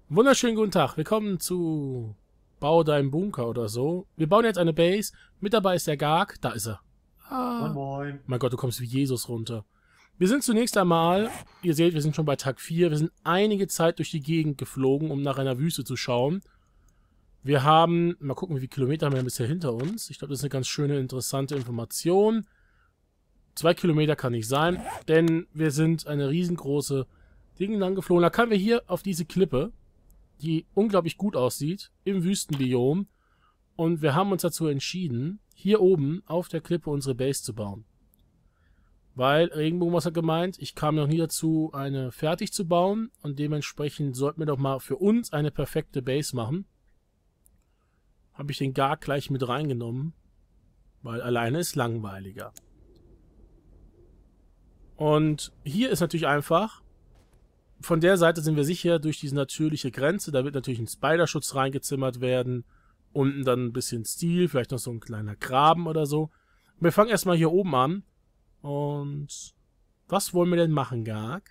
Wunderschönen guten Tag. Willkommen zu Bau deinen Bunker oder so. Wir bauen jetzt eine Base. Mit dabei ist der Garg. Da ist er. Moin Ah. Moin. Mein Gott, du kommst wie Jesus runter. Wir sind zunächst einmal, ihr seht, wir sind schon bei Tag 4. Wir sind einige Zeit durch die Gegend geflogen, um nach einer Wüste zu schauen. Wir haben, mal gucken, wie viele Kilometer haben wir bisher hinter uns. Ich glaube, das ist eine ganz schöne, interessante Information. 2 Kilometer kann nicht sein, denn wir sind eine riesengroße Dinge lang geflogen. Da kamen wir hier auf diese Klippe, die unglaublich gut aussieht, im Wüstenbiom. Und wir haben uns dazu entschieden, hier oben auf der Klippe unsere Base zu bauen. Weil Regenbogenwasser gemeint, ich kam noch nie dazu, eine fertig zu bauen. Und dementsprechend sollten wir doch mal für uns eine perfekte Base machen. Habe ich den Garg gleich mit reingenommen, weil alleine ist langweiliger. Und hier ist natürlich einfach, von der Seite sind wir sicher durch diese natürliche Grenze, da wird natürlich ein Spiderschutz reingezimmert werden, unten dann ein bisschen Stil, vielleicht noch so ein kleiner Graben oder so. Wir fangen erstmal hier oben an. Und was wollen wir denn machen, Garg?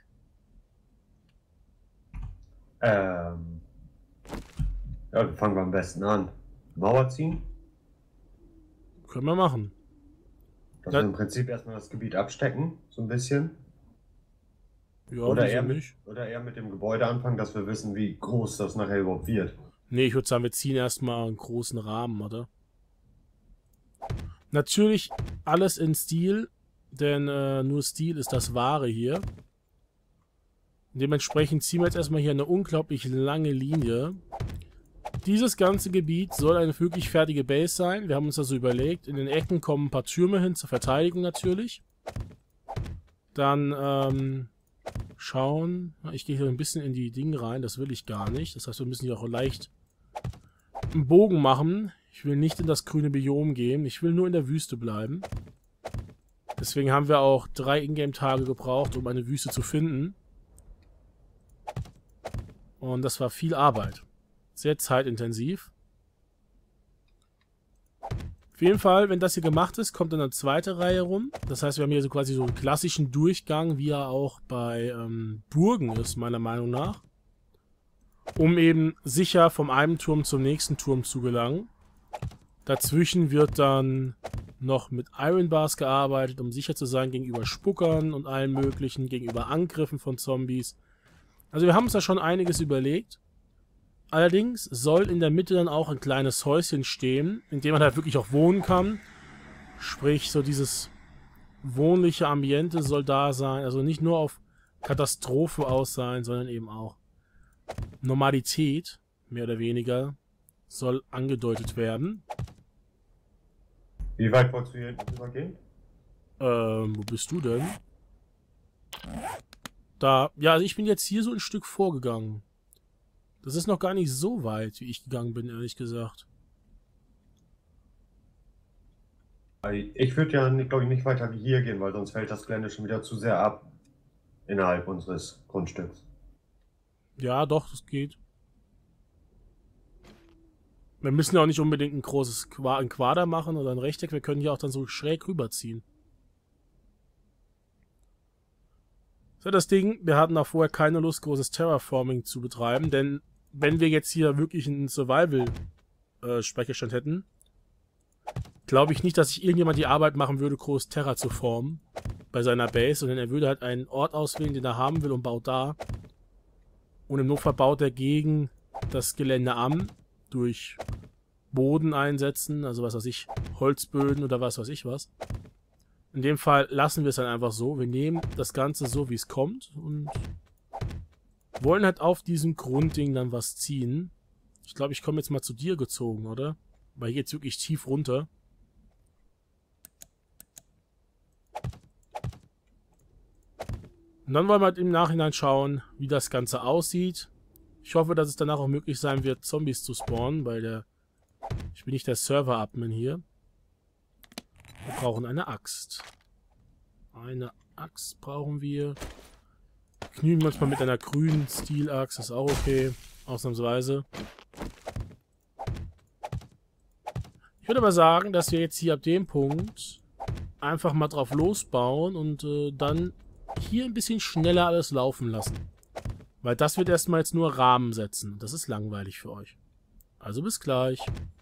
Ja, fangen wir am besten an. Mauer ziehen, Können wir machen. dass wir im Prinzip erstmal das Gebiet abstecken, so ein bisschen. Ja, Oder wieso eher nicht? eher mit dem Gebäude anfangen, dass wir wissen, wie groß das nachher überhaupt wird. Nee, ich würde sagen, wir ziehen erstmal einen großen Rahmen, oder? Natürlich alles in Stil, denn nur Stil ist das Wahre hier. Dementsprechend ziehen wir jetzt erstmal hier eine unglaublich lange Linie. Dieses ganze Gebiet soll eine wirklich fertige Base sein. Wir haben uns das so überlegt. In den Ecken kommen ein paar Türme hin zur Verteidigung natürlich. Dann schauen. Ich gehe hier ein bisschen in die Dinge rein. Das will ich gar nicht. Das heißt, wir müssen hier auch leicht einen Bogen machen. Ich will nicht in das grüne Biom gehen. Ich will nur in der Wüste bleiben. Deswegen haben wir auch 3 Ingame-Tage gebraucht, um eine Wüste zu finden. Und das war viel Arbeit. Sehr zeitintensiv. Auf jeden Fall, wenn das hier gemacht ist, kommt dann eine zweite Reihe rum. Das heißt, wir haben hier so quasi so einen klassischen Durchgang, wie er auch bei Burgen ist, meiner Meinung nach. Um eben sicher vom einen Turm zum nächsten Turm zu gelangen. Dazwischen wird dann noch mit Iron Bars gearbeitet, um sicher zu sein gegenüber Spuckern und allem möglichen, gegenüber Angriffen von Zombies. Also wir haben uns da schon einiges überlegt. Allerdings soll in der Mitte dann auch ein kleines Häuschen stehen, in dem man halt wirklich auch wohnen kann. Sprich, so dieses wohnliche Ambiente soll da sein. Also nicht nur auf Katastrophe aus sein, sondern eben auch Normalität, mehr oder weniger, soll angedeutet werden. Wie weit wolltest du hier hinten rüber gehen? Wo bist du denn? Da, ja, also ich bin jetzt hier so ein Stück vorgegangen. Das ist noch gar nicht so weit, wie ich gegangen bin, ehrlich gesagt. Ich würde ja, glaube ich, nicht weiter wie hier gehen, weil sonst fällt das Gelände schon wieder zu sehr ab innerhalb unseres Grundstücks. Ja, doch, das geht. Wir müssen ja auch nicht unbedingt ein großes ein Quader machen oder ein Rechteck. Wir können hier auch dann so schräg rüberziehen. So, das Ding, wir hatten auch vorher keine Lust, großes Terraforming zu betreiben, denn wenn wir jetzt hier wirklich einen Survival-Speicherstand hätten, glaube ich nicht, dass sich irgendjemand die Arbeit machen würde, groß Terra zu formen bei seiner Base, sondern er würde halt einen Ort auswählen, den er haben will und baut da. Und im Notfall baut er gegen das Gelände an, durch Boden einsetzen, also was weiß ich, Holzböden oder was weiß ich was. In dem Fall lassen wir es dann einfach so. Wir nehmen das Ganze so, wie es kommt und wollen halt auf diesem Grundding dann was ziehen. Ich glaube, ich komme jetzt mal zu dir gezogen, oder? Weil hier geht's wirklich tief runter. Und dann wollen wir halt im Nachhinein schauen, wie das Ganze aussieht. Ich hoffe, dass es danach auch möglich sein wird, Zombies zu spawnen, weil ich bin nicht der Server-Admin hier. Wir brauchen eine Axt. Eine Axt brauchen wir. Knühen wir uns mal mit einer grünen Steel-Axt, ist auch okay. Ausnahmsweise. Ich würde aber sagen, dass wir jetzt hier ab dem Punkt einfach mal drauf losbauen und dann hier ein bisschen schneller alles laufen lassen. Weil das wird erstmal jetzt nur Rahmen setzen. Das ist langweilig für euch. Also bis gleich.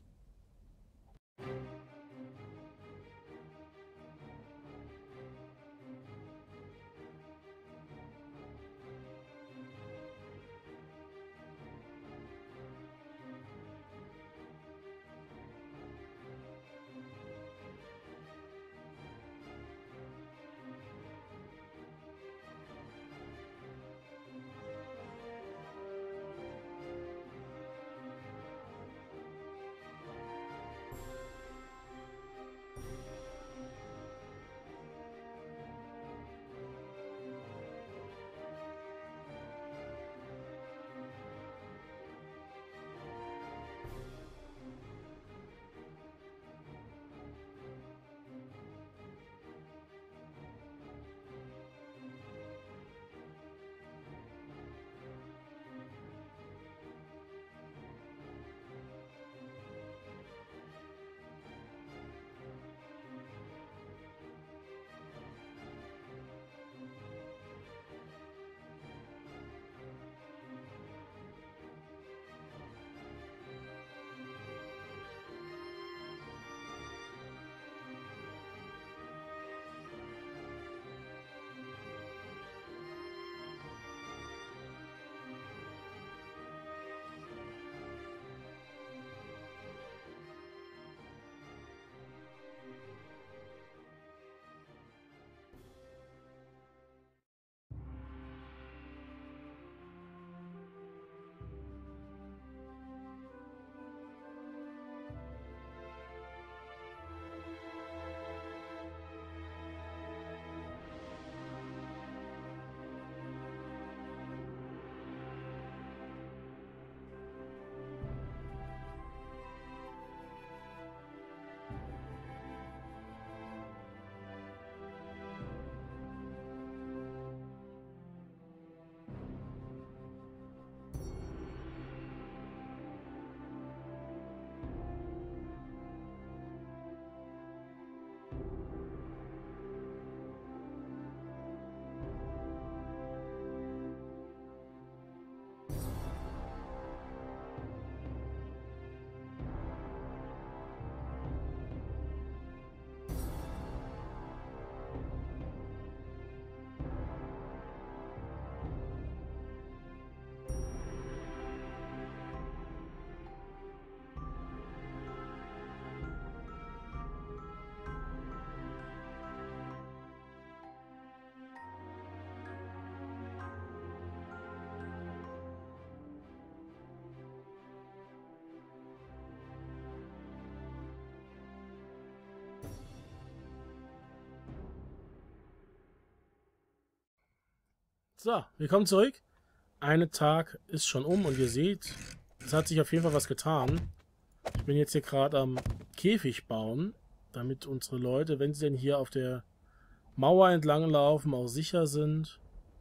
So, willkommen zurück. Ein Tag ist schon um und ihr seht, es hat sich auf jeden Fall was getan. Ich bin jetzt hier gerade am Käfig bauen, damit unsere Leute, wenn sie denn hier auf der Mauer entlang laufen, auch sicher sind.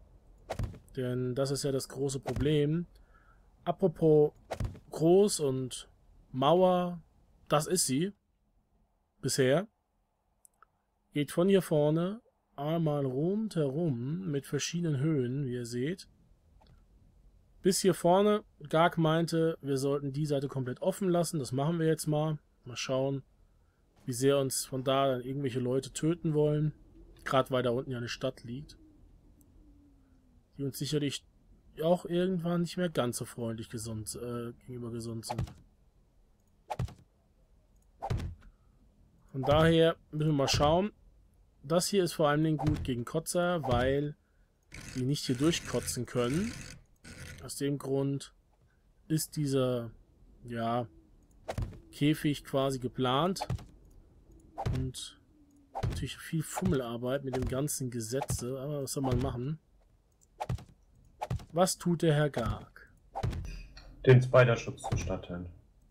Denn das ist ja das große Problem. Apropos groß und Mauer, das ist sie. Bisher. Geht von hier vorne einmal rundherum mit verschiedenen Höhen, wie ihr seht. Bis hier vorne. Garg meinte, wir sollten die Seite komplett offen lassen. Das machen wir jetzt mal. Mal schauen, wie sehr uns von da dann irgendwelche Leute töten wollen. Gerade weil da unten ja eine Stadt liegt. Die uns sicherlich auch irgendwann nicht mehr ganz so freundlich gegenüber gesund sind. Von daher müssen wir mal schauen. Das hier ist vor allen Dingen gut gegen Kotzer, weil die nicht hier durchkotzen können. Aus dem Grund ist dieser, ja, Käfig quasi geplant. Und natürlich viel Fummelarbeit mit dem ganzen Gesetze. Aber was soll man machen? Was tut der Herr Garg? Den Spiderschutz zu statten.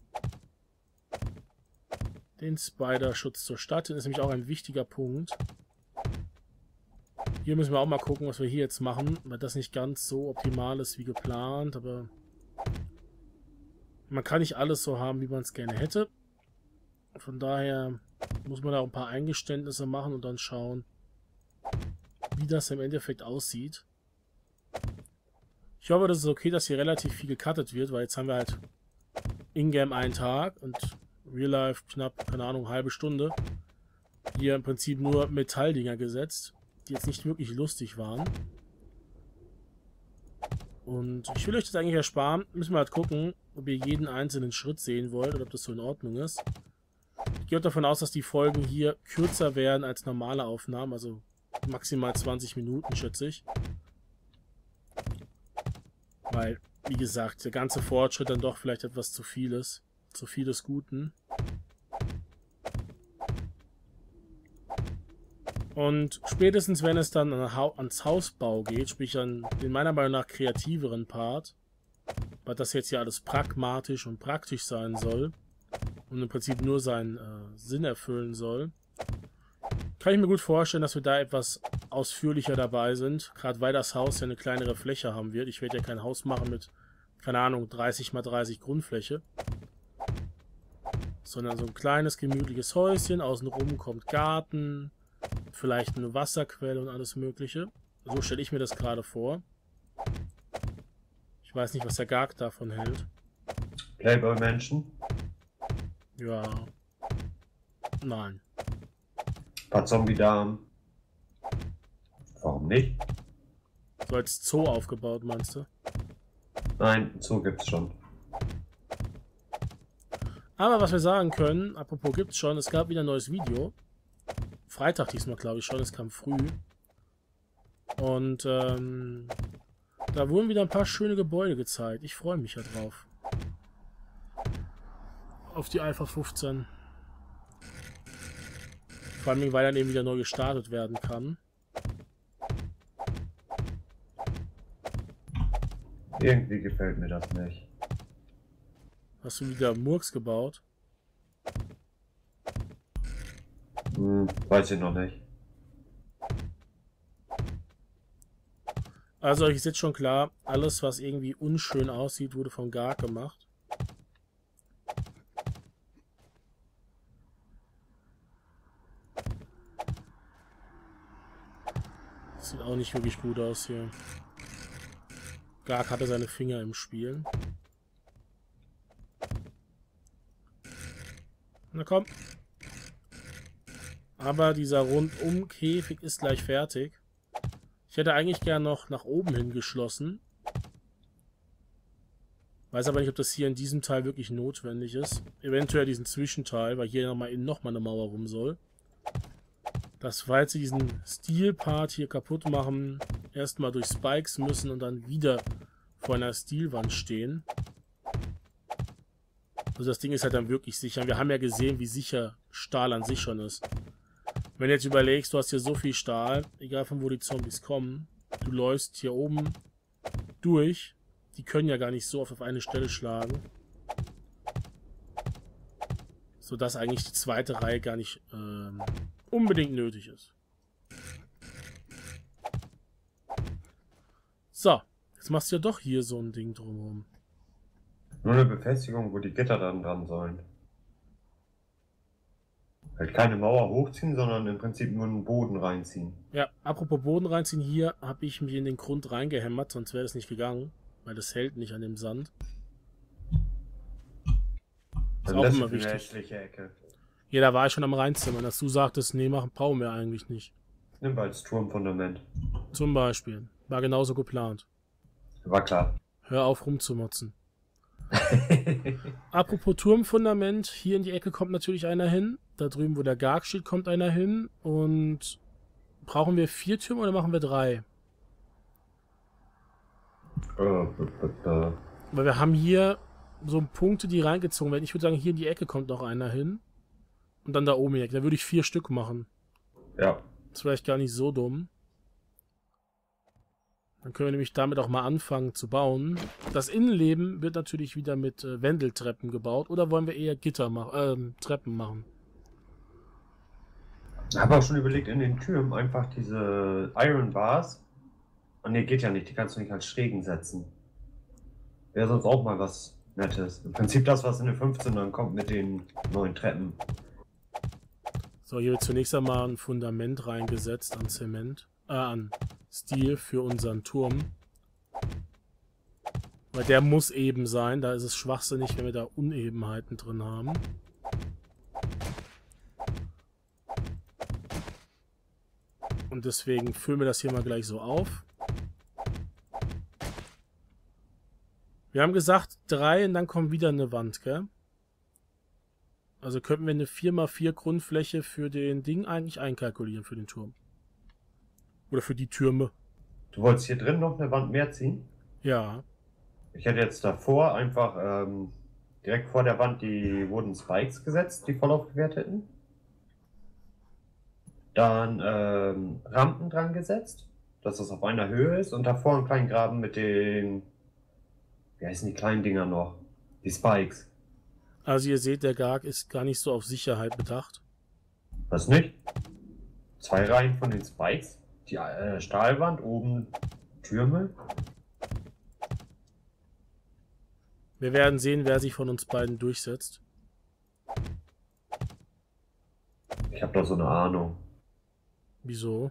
Den Spiderschutz zur Stadt ist nämlich auch ein wichtiger Punkt. Hier müssen wir auch mal gucken, was wir hier jetzt machen, weil das nicht ganz so optimal ist wie geplant, aber man kann nicht alles so haben, wie man es gerne hätte. Von daher muss man da auch ein paar Eingeständnisse machen und dann schauen, wie das im Endeffekt aussieht. Ich hoffe, das ist okay, dass hier relativ viel gecuttet wird, weil jetzt haben wir halt Ingame einen Tag und Real Life knapp, keine Ahnung, halbe Stunde. Hier im Prinzip nur Metalldinger gesetzt, die jetzt nicht wirklich lustig waren. Und ich will euch das eigentlich ersparen. Müssen wir halt gucken, ob ihr jeden einzelnen Schritt sehen wollt oder ob das so in Ordnung ist. Ich gehe auch davon aus, dass die Folgen hier kürzer werden als normale Aufnahmen, also maximal 20 Minuten, schätze ich. Weil, wie gesagt, der ganze Fortschritt dann doch vielleicht etwas zu viel ist. Zu viel des Guten. Und spätestens, wenn es dann ans Hausbau geht, sprich an den meiner Meinung nach kreativeren Part, weil das jetzt ja alles pragmatisch und praktisch sein soll und im Prinzip nur seinen Sinn erfüllen soll, kann ich mir gut vorstellen, dass wir da etwas ausführlicher dabei sind, gerade weil das Haus ja eine kleinere Fläche haben wird. Ich werde ja kein Haus machen mit, keine Ahnung, 30 x 30 Grundfläche, sondern so ein kleines, gemütliches Häuschen, außenrum kommt Garten, vielleicht eine Wasserquelle und alles mögliche. So stelle ich mir das gerade vor. Ich weiß nicht, was der Garg davon hält. Playboy-Menschen? Ja. Nein. Paar Zombie-Damen? Warum nicht? So als Zoo aufgebaut, meinst du? Nein, Zoo gibt's schon. Aber was wir sagen können, apropos gibt's schon, es gab wieder ein neues Video. Freitag diesmal, glaube ich schon, es kam früh. Und da wurden wieder ein paar schöne Gebäude gezeigt. Ich freue mich ja drauf. Auf die Alpha 15. Vor allem, weil dann eben wieder neu gestartet werden kann. Irgendwie gefällt mir das nicht. Hast du wieder Murks gebaut? Weiß ich noch nicht. Also euch ist jetzt schon klar, alles was irgendwie unschön aussieht, wurde von Garg gemacht. Sieht auch nicht wirklich gut aus hier. Garg hatte seine Finger im Spiel. Na komm. Aber dieser Rundum-Käfig ist gleich fertig. Ich hätte eigentlich gern noch nach oben hin geschlossen. Weiß aber nicht, ob das hier in diesem Teil wirklich notwendig ist. Eventuell diesen Zwischenteil, weil hier nochmal eine Mauer rum soll. Das, falls sie diesen Stil-Part hier kaputt machen, erstmal durch Spikes müssen und dann wieder vor einer Stilwand stehen. Also das Ding ist halt dann wirklich sicher. Wir haben ja gesehen, wie sicher Stahl an sich schon ist. Wenn du jetzt überlegst, du hast hier so viel Stahl, egal von wo die Zombies kommen, du läufst hier oben durch, die können ja gar nicht so oft auf eine Stelle schlagen. Sodass eigentlich die zweite Reihe gar nicht unbedingt nötig ist. So, jetzt machst du ja doch hier so ein Ding drumherum. Nur eine Befestigung, wo die Gitter dann dran sollen. Halt keine Mauer hochziehen, sondern im Prinzip nur einen Boden reinziehen. Ja, apropos Boden reinziehen, hier habe ich mich in den Grund reingehämmert, sonst wäre das nicht gegangen, weil das hält nicht an dem Sand. Das ist auch immer wichtig. Hässliche Ecke. Ja, da war ich schon am Reinzimmern, dass du sagtest, nee, machen brauchen wir eigentlich nicht. Nimm als Turmfundament. Zum Beispiel. War genauso geplant. War klar. Hör auf rumzumotzen. Apropos Turmfundament, hier in die Ecke kommt natürlich einer hin. Da drüben, wo der Garg steht, kommt einer hin. Und brauchen wir 4 Türme oder machen wir 3? Weil wir haben hier so Punkte, die reingezogen werden. Ich würde sagen, hier in die Ecke kommt noch einer hin. Und dann da oben in die Ecke. Da würde ich 4 Stück machen. Ja. Das ist vielleicht gar nicht so dumm. Dann können wir nämlich damit auch mal anfangen zu bauen. Das Innenleben wird natürlich wieder mit Wendeltreppen gebaut. Oder wollen wir eher Treppen machen? Ich habe auch schon überlegt, in den Türmen einfach diese Iron Bars. Oh ne, geht ja nicht. Die kannst du nicht als Schrägen setzen. Wäre sonst auch mal was Nettes. Im Prinzip das, was in den 15 dann kommt mit den neuen Treppen. So, hier wird zunächst einmal ein Fundament reingesetzt an Zement. An Stil für unseren Turm. Weil der muss eben sein. Da ist es schwachsinnig, wenn wir da Unebenheiten drin haben. Und deswegen füllen wir das hier mal gleich so auf. Wir haben gesagt 3 und dann kommt wieder eine Wand, gell? Also könnten wir eine 4×4 Grundfläche für den Ding eigentlich einkalkulieren, für den Turm. Oder für die Türme. Du wolltest hier drin noch eine Wand mehr ziehen? Ja. Ich hätte jetzt davor einfach direkt vor der Wand die Wooden Spikes gesetzt, die voll aufgewertet hätten. Dann Rampen dran gesetzt, dass das auf einer Höhe ist. Und davor einen kleinen Graben mit den... Wie heißen die kleinen Dinger noch? Die Spikes. Also ihr seht, der Garg ist gar nicht so auf Sicherheit bedacht. Was nicht? 2 Reihen von den Spikes. Die Stahlwand, oben Türme. Wir werden sehen, wer sich von uns beiden durchsetzt. Ich habe doch so eine Ahnung. Wieso?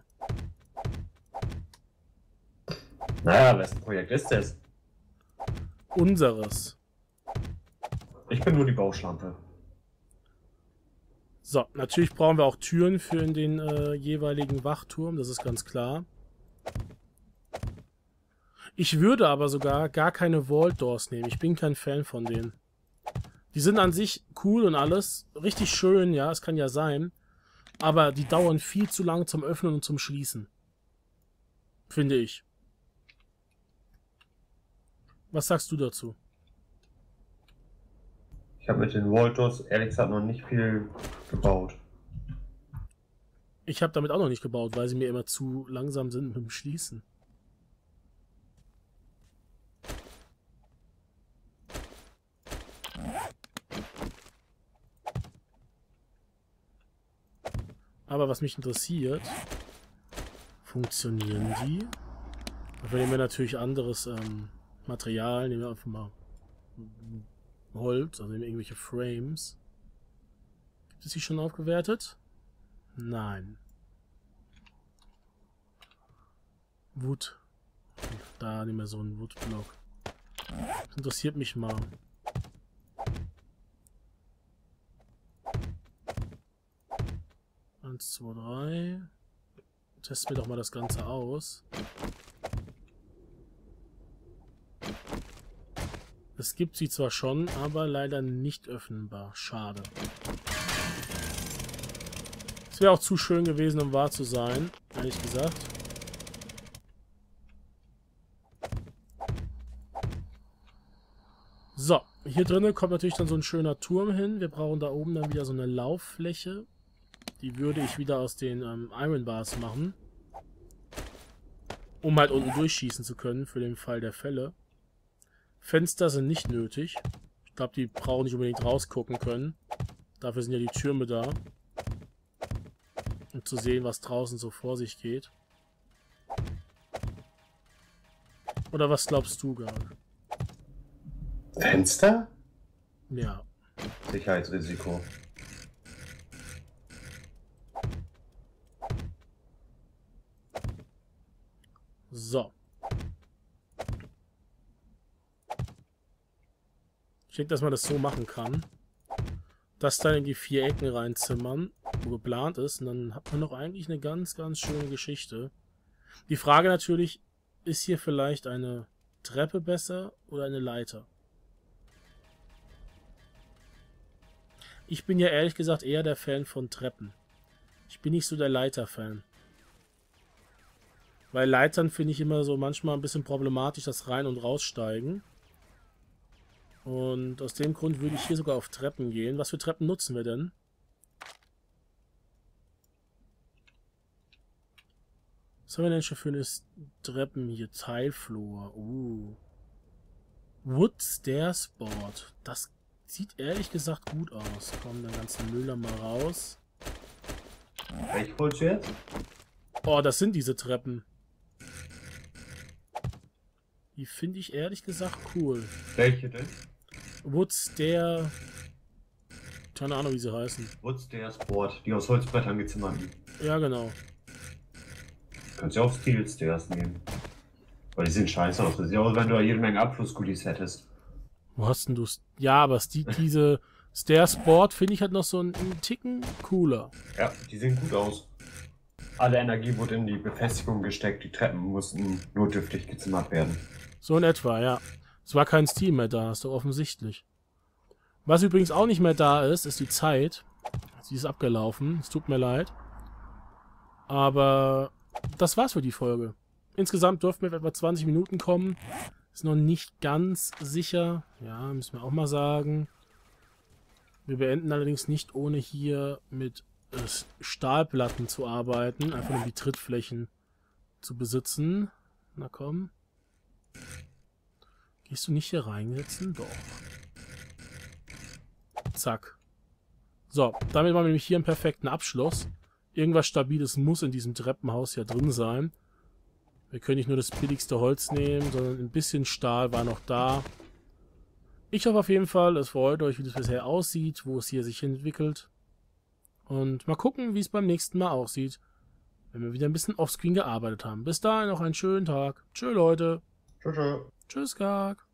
Naja, wessen Projekt ist das? Unseres. Ich bin nur die Bauschlampe. So, natürlich brauchen wir auch Türen für den jeweiligen Wachturm, das ist ganz klar. Ich würde aber sogar gar keine Vault Doors nehmen. Ich bin kein Fan von denen. Die sind an sich cool und alles. Richtig schön, ja, es kann ja sein. Aber die dauern viel zu lang zum Öffnen und zum Schließen. Finde ich. Was sagst du dazu? Ich habe mit den Voltos ehrlich gesagt noch nicht viel gebaut. Ich habe damit auch noch nicht gebaut, weil sie mir immer zu langsam sind mit dem Schließen. Aber was mich interessiert, funktionieren die? Dafür nehmen wir natürlich anderes Material, nehmen wir einfach mal Holz, also irgendwelche Frames. Gibt es die schon aufgewertet? Nein. Wood. Da nehmen wir so einen Woodblock. Das interessiert mich mal. Eins, zwei, drei. Testen wir doch mal das Ganze aus. Es gibt sie zwar schon, aber leider nicht öffnbar. Schade. Es wäre auch zu schön gewesen, um wahr zu sein, ehrlich gesagt. So, hier drinnen kommt natürlich dann so ein schöner Turm hin. Wir brauchen da oben dann wieder so eine Lauffläche. Die würde ich wieder aus den Iron Bars machen. Um halt unten durchschießen zu können, für den Fall der Fälle. Fenster sind nicht nötig. Ich glaube, die brauchen nicht unbedingt rausgucken können. Dafür sind ja die Türme da. Um zu sehen, was draußen so vor sich geht. Oder was glaubst du, Garg? Fenster? Ja. Sicherheitsrisiko. So. Ich denke, dass man das so machen kann. Das dann in die 4 Ecken reinzimmern, wo geplant ist. Und dann hat man noch eigentlich eine ganz, ganz schöne Geschichte. Die Frage natürlich, ist hier vielleicht eine Treppe besser oder eine Leiter? Ich bin ja ehrlich gesagt eher der Fan von Treppen. Ich bin nicht so der Leiter-Fan. Weil Leitern finde ich immer so manchmal ein bisschen problematisch, das Rein- und Raussteigen. Und aus dem Grund würde ich hier sogar auf Treppen gehen. Was für Treppen nutzen wir denn? Was haben wir denn schon für eine Treppen hier? Tilefloor. Wood Stairs Board. Das sieht ehrlich gesagt gut aus. Komm, den ganzen Müll mal raus. Welche holst du jetzt? Oh, das sind diese Treppen. Die finde ich ehrlich gesagt cool. Welche denn? Wood Stair... Keine Ahnung, wie sie heißen. Wood Stairs Board, die aus Holzbrettern gezimmert sind. Ja, genau. Kannst du auch Steel Stairs nehmen. Weil die sehen scheiße aus. Das sieht aus, wenn du jede Menge Abflussgoodies hättest. Wo hast denn du... Ja, aber diese Stair Sport finde ich halt noch so einen Ticken cooler. Ja, die sehen gut aus. Alle Energie wurde in die Befestigung gesteckt. Die Treppen mussten notdürftig gezimmert werden. So in etwa, ja. Es war kein Steam mehr da, ist doch offensichtlich. Was übrigens auch nicht mehr da ist, ist die Zeit. Sie ist abgelaufen, es tut mir leid. Aber das war's für die Folge. Insgesamt dürften wir etwa 20 Minuten kommen. Ist noch nicht ganz sicher. Ja, müssen wir auch mal sagen. Wir beenden allerdings nicht, ohne hier mit Stahlplatten zu arbeiten. Einfach nur die Trittflächen zu besitzen. Na komm. Gehst du nicht hier reinsetzen? Doch. Zack. So, damit haben wir nämlich hier einen perfekten Abschluss. Irgendwas Stabiles muss in diesem Treppenhaus ja drin sein. Wir können nicht nur das billigste Holz nehmen, sondern ein bisschen Stahl war noch da. Ich hoffe auf jeden Fall, es freut euch, wie das bisher aussieht, wo es hier sich entwickelt. Und mal gucken, wie es beim nächsten Mal aussieht, wenn wir wieder ein bisschen offscreen gearbeitet haben. Bis dahin noch einen schönen Tag. Tschö, Leute. Tschüss. Tschüss, Gag.